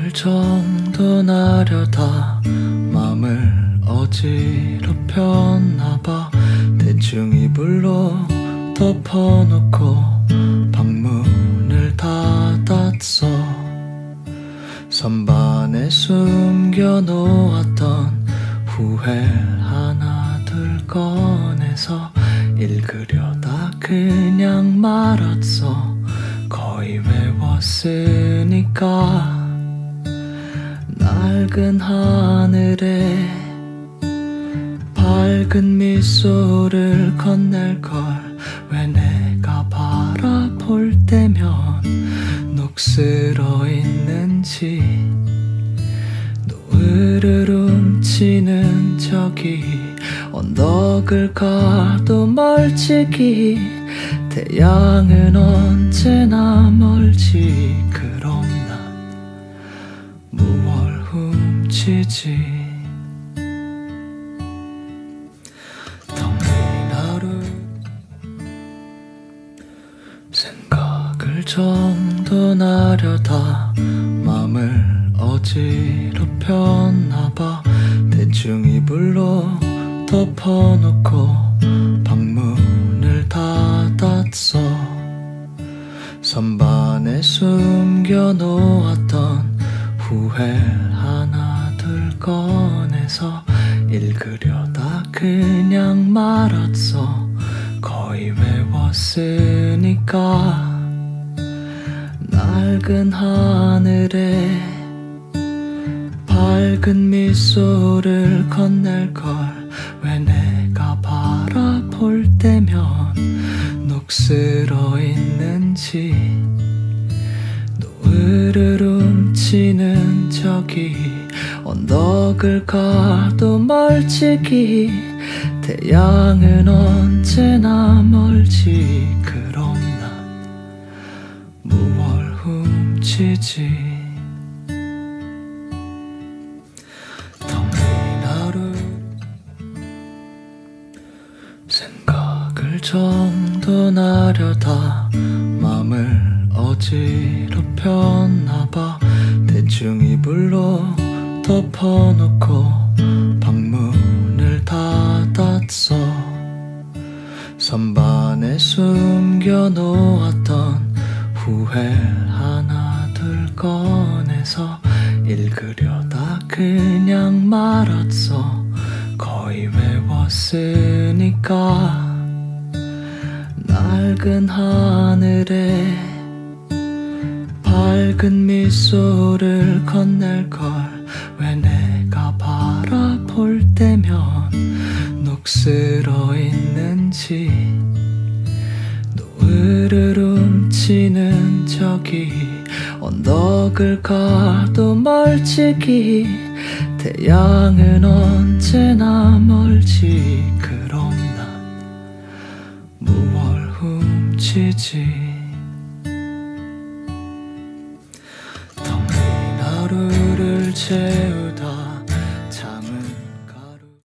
정도 나려다 맘을 어지럽혔나봐. 대충 이불로 덮어놓고 방문을 닫았어. 선반에 숨겨놓았던 후회 하나둘 꺼내서 읽으려다 그냥 말았어. 거의 외웠으니까. 낡은 하늘에 밝은 미소를 건넬걸. 왜 내가 바라볼 때면 녹슬어 있는지. 노을을 훔치는 저기 언덕을 가도 멀찍이. 태양은 언제나 멀지. 그럼 난 무얼 훔치지. 텅 빈 하루 생각을 정돈하려다 맘을 어지럽혔나봐. 대충 이불로 덮어놓고 방문을 닫았어. 선반에 숨겨놓았던 후회 하나둘 꺼내서 읽으려다 그냥 말았어. 거의 외웠으니까. 낡은 하늘에 밝은 미소를 건넬걸. 왜 내가 바라볼 때면 녹슬어 있는지. 노을을 훔치는 저기 언덕을 가도 멀찍이. 태양은 언제나 멀지. 그럼 난 무얼 훔치지. 텅 빈 하루 생각을 정돈하려다 맘을 어지럽혔나봐. 대충 이불로 덮어놓고 방문을 닫았어. 선반에 숨겨놓았던 후회 하나둘 꺼내서 읽으려다 그냥 말았어. 거의 외웠으니까. 낡은 하늘에 밝은 미소를 건넬걸. 왜 내가 바라볼 때면 녹슬어 있는지. 노을을 훔치는 저기 언덕을 가도 멀찍이. 태양은 언제나 멀지. 그럼 난 무얼 훔치지. 텅 빈 하루를 채울